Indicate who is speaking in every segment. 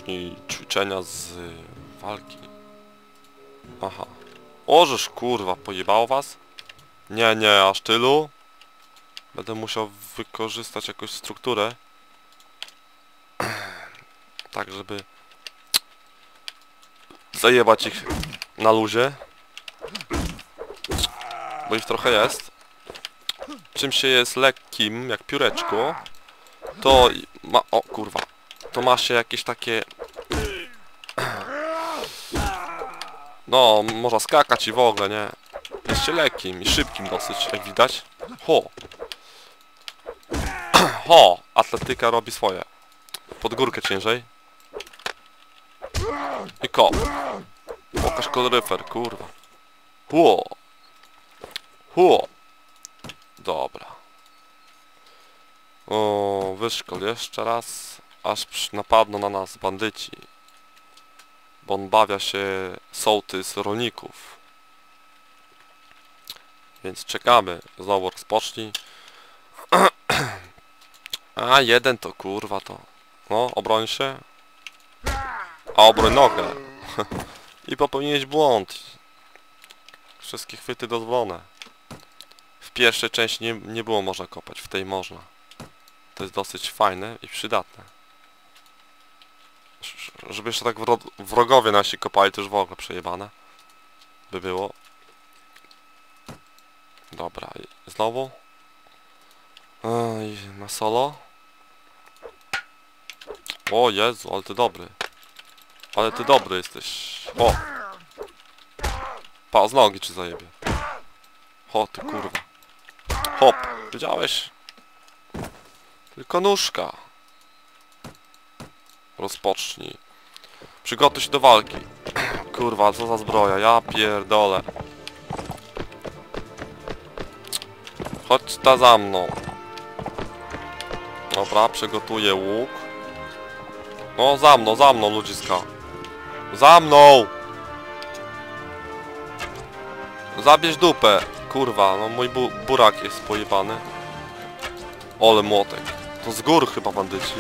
Speaker 1: rozpocznij ćwiczenia z walki. Aha. Ożeż kurwa, pojebało was? Nie, nie, aż tylu. Będę musiał wykorzystać jakąś strukturę. Tak, żeby zajebać ich na luzie. Bo ich trochę jest. Czym się jest lekkim, jak pióreczko, to ma... O kurwa. To ma się jakieś takie... No, można skakać i w ogóle, nie? Jest się lekkim i szybkim dosyć, jak widać. Ho! Ho! Atletyka robi swoje. Pod górkę ciężej. I kop. Pokaż koloryfer, kurwa. Huo! Huo! Dobra. O, wyszkol jeszcze raz. Aż napadną na nas bandyci. Bo on bawia się sołtys rolników. Więc czekamy. Znowu rozpocznij. A jeden to kurwa to. No, obroń się. A obroń nogę. I popełniłeś błąd. Wszystkie chwyty dozwolone. W pierwszej części nie było można kopać, w tej można. To jest dosyć fajne i przydatne. Żeby jeszcze tak wrogowie nasi kopali, to już w ogóle przejebane by było. Dobra, znowu. Na solo. O Jezu, ale ty dobry. Ale ty dobry jesteś. O! Pa, z nogi czy zajebie. O, ty kurwa. Hop, wiedziałeś? Tylko nóżka. Rozpocznij. Przygotuj się do walki. Kurwa, co za zbroja, ja pierdolę. Chodź ta za mną. Dobra, przygotuję łuk. No, za mną, ludziska. Za mną! Zabierz dupę. Kurwa, no mój burak jest pojebany. Ole młotek. To z gór chyba bandyci.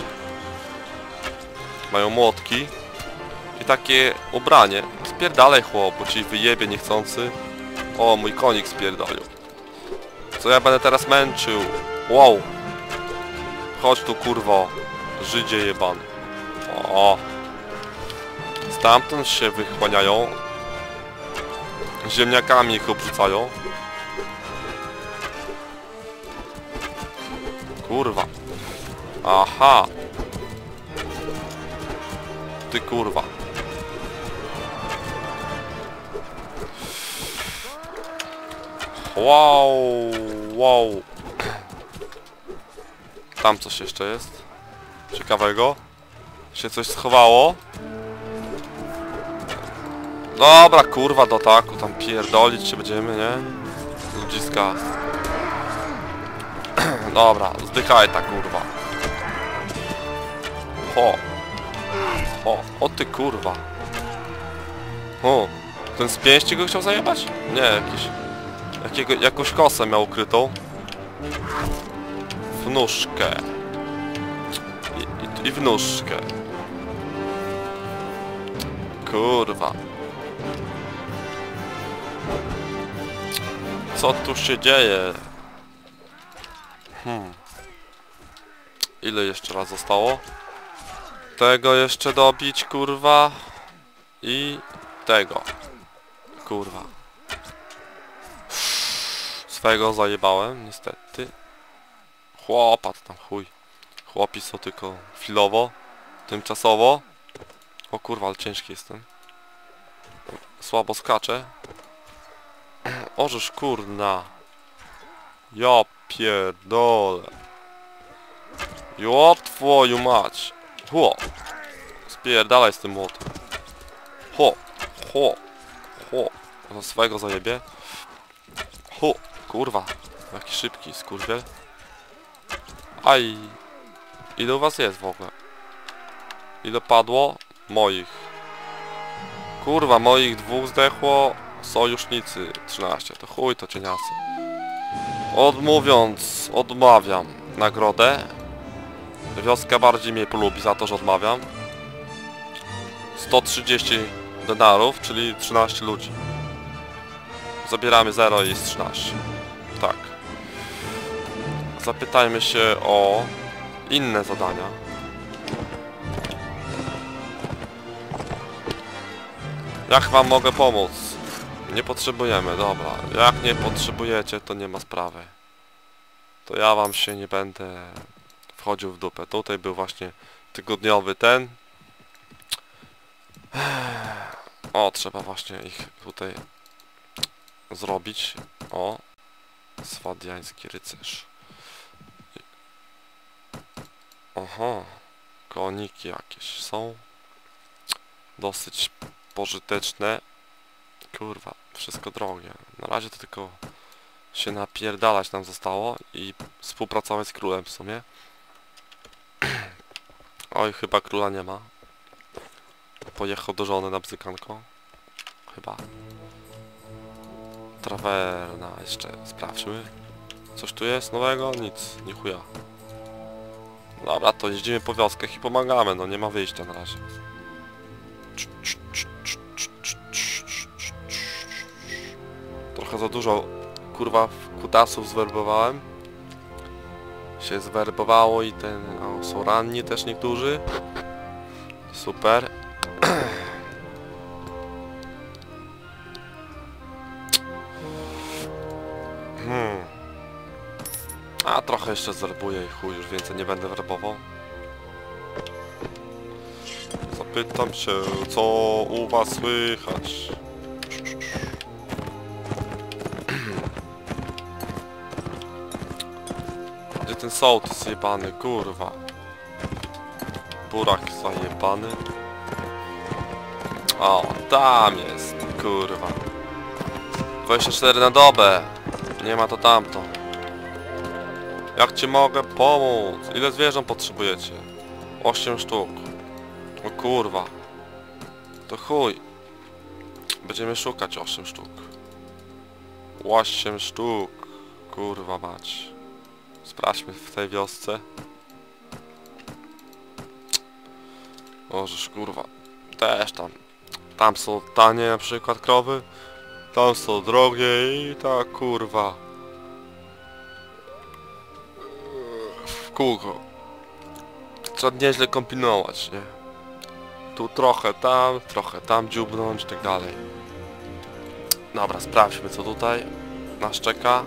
Speaker 1: Mają młotki. I takie ubranie. Spierdalaj chłop, bo ci wyjebie niechcący. O, mój konik spierdolił. Co ja będę teraz męczył? Wow. Chodź tu kurwo. Żydzie jebany. O. Stamtąd się wychłaniają. Ziemniakami ich obrzucają. Kurwa. Aha. Ty kurwa. Wow. Wow. Tam coś jeszcze jest. Ciekawego. Się coś schowało. Dobra, kurwa, do taku. Tam pierdolić się będziemy, nie? Ludziska. Dobra, zdychaj ta kurwa. Ho. O ty kurwa. O, ten z pięści go chciał zajebać? Nie, jakąś kosę miał ukrytą. W nóżkę. I w nóżkę. Kurwa. Co tu się dzieje? Ile jeszcze raz zostało? Tego jeszcze dobić, kurwa. I tego. Kurwa. Swego zajebałem, niestety. Chłopa, to tam chuj. Chłopi są tylko chwilowo. Tymczasowo. O kurwa, ale ciężki jestem. Słabo skaczę. Ożeż kurna. Ja pierdolę. Jop twoju mać. Ho. Spierdalaj z tym młotem. Ho. Ho. Ho. Za swego zajebie. Ho. Kurwa. Jaki szybki skurwiel. Aj. Ile u was jest w ogóle? Ile padło? Moich. Kurwa, moich dwóch zdechło. Sojusznicy 13. To chuj, to cieniasy. Odmówiąc, odmawiam nagrodę. Wioska bardziej mnie polubi za to, że odmawiam. 130 denarów, czyli 13 ludzi. Zabieramy 0 i jest 13. Tak. Zapytajmy się o inne zadania. Jak wam mogę pomóc? Nie potrzebujemy, dobra. Jak nie potrzebujecie, to nie ma sprawy. To ja wam się nie będę wchodził w dupę. Tutaj był właśnie tygodniowy ten. O, trzeba właśnie ich tutaj zrobić. O, swadiański rycerz. Oho, koniki jakieś są. Dosyć pożyteczne. Kurwa, wszystko drogie. Na razie to tylko się napierdalać nam zostało i współpracować z królem w sumie. Oj, chyba króla nie ma. Pojechał do żony na bzykanko. Chyba. Trawerna jeszcze sprawdźmy. Coś tu jest nowego? Nic, nie chuja. Dobra, to jeździmy po wioskach i pomagamy, no nie ma wyjścia na razie. Trochę za dużo, kurwa, kutasów zwerbowałem. Się zwerbowało i ten... O, są ranni też niektórzy. Super. A trochę jeszcze zwerbuję i chuj, już więcej nie będę werbował. Zapytam się, co u was słychać. Gdzie ten sołtys zjebany, kurwa. Burak zajebany. O, tam jest, kurwa. 24 na dobę. Nie ma to tamto. Jak ci mogę pomóc? Ile zwierząt potrzebujecie? 8 sztuk. O kurwa. To chuj. Będziemy szukać 8 sztuk. 8 sztuk. Kurwa mać. Sprawdźmy w tej wiosce. Ożeż kurwa. Też tam. Tam są tanie na przykład krowy. Tam są drogie i tak kurwa. W kółko. Trzeba nieźle kombinować, nie? Tu trochę tam dziubnąć i tak dalej. Dobra, sprawdźmy co tutaj nas czeka.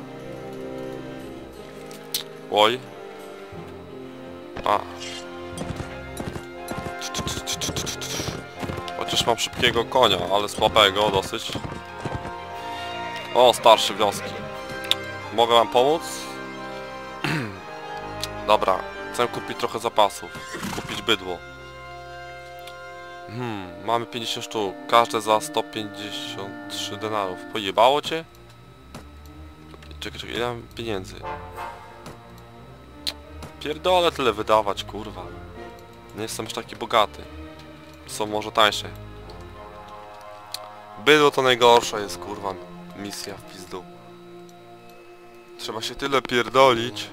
Speaker 1: Oj. A. Chociaż mam szybkiego konia, ale słabego dosyć. O, starsze wioski. Mogę wam pomóc? Dobra, chcę kupić trochę zapasów. Kupić bydło. Mamy 50 sztuk. Każde za 153 denarów. Pojebało cię? Czekaj, ile mam pieniędzy? Pierdolę tyle wydawać, kurwa. Nie jestem już taki bogaty. Są może tańsze. Bydło to najgorsza jest, kurwa, misja w pizdu. Trzeba się tyle pierdolić.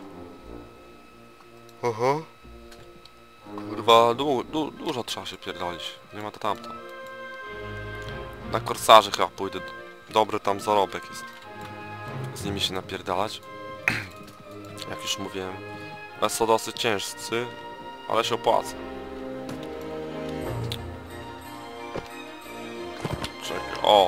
Speaker 1: Aha. Kurwa, dużo trzeba się pierdolić. Nie ma to tamto. Na korsarzy chyba pójdę. Dobry tam zarobek jest. Z nimi się napierdalać. Jak już mówiłem. Są dosyć ciężcy, ale się opłaca. Czekaj, o!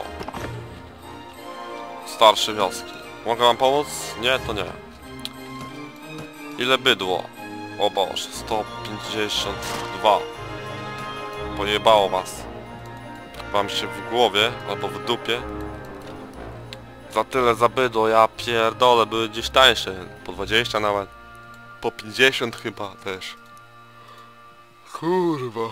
Speaker 1: Starsze wioski. Mogę wam pomóc? Nie, to nie. Ile bydło? O Boże, 152. Pojebało was. Wam się w głowie, albo w dupie. Za tyle za bydło, ja pierdolę, były gdzieś tańsze. Po 20 nawet. Po 50 chyba też. Kurwa.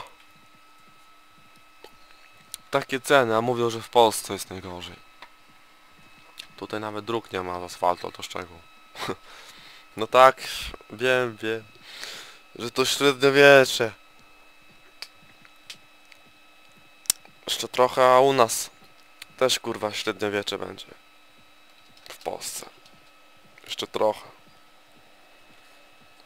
Speaker 1: Takie ceny, a mówią, że w Polsce jest najgorzej. Tutaj nawet dróg nie ma z asfaltu, to szczegół. No tak, wiem, że to średniowiecze. Jeszcze trochę, a u nas też kurwa średniowiecze będzie. W Polsce. Jeszcze trochę.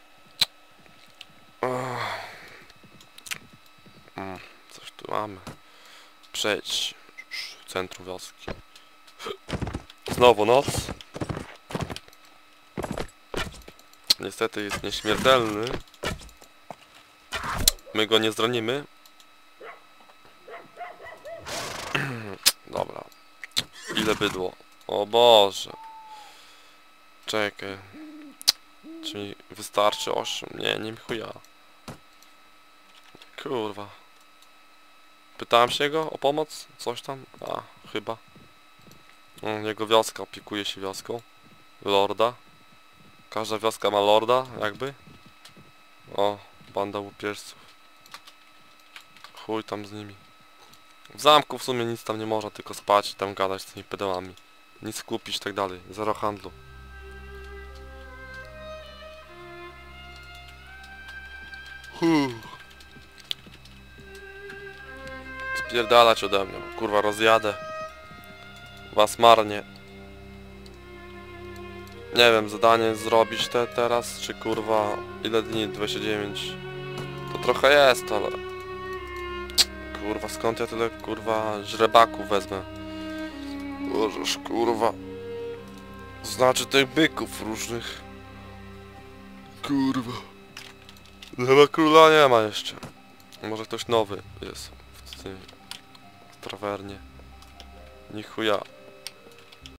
Speaker 1: Coś tu mamy. Przejdź w centrum wioski. Znowu noc. Niestety jest nieśmiertelny. My go nie zranimy. Dobra. Ile bydło? O Boże. Czekaj. Czy mi wystarczy 8? Nie, nie mi chuja. Kurwa. Pytałem się go o pomoc? Coś tam? A, chyba. Jego wioska opiekuje się wioską. Lorda. Każda wioska ma lorda, jakby. O, banda łupieżców. Chuj tam z nimi. W zamku w sumie nic tam nie można, tylko spać i tam gadać z tymi pedałami. Nic kupić i tak dalej. Zero handlu. Spierdalać ode mnie, bo kurwa rozjadę was marnie. Nie wiem, zadanie zrobić teraz, czy kurwa ile dni? 29. To trochę jest, ale... Kurwa, skąd ja tyle kurwa źrebaków wezmę? Bożeż kurwa. Znaczy tych byków różnych. Kurwa. Chyba króla nie ma jeszcze. Może ktoś nowy jest w tym tawernie. Ni chuja.